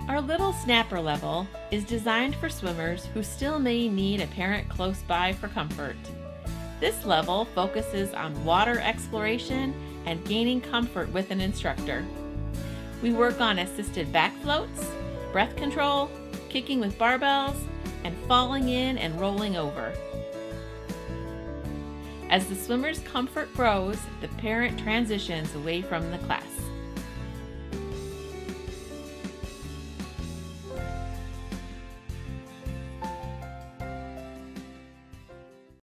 Our little snapper level is designed for swimmers who still may need a parent close by for comfort. This level focuses on water exploration and gaining comfort with an instructor. We work on assisted back floats, breath control, kicking with barbells, and falling in and rolling over. As the swimmer's comfort grows, the parent transitions away from the class.